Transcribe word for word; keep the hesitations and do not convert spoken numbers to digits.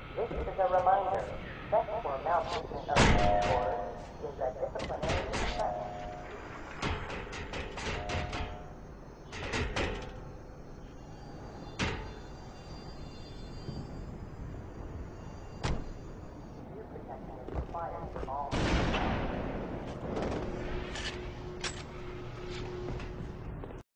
This is a reminder. Sex for maltreatment of keyboard is a disciplinary offense. Ear protection is required for all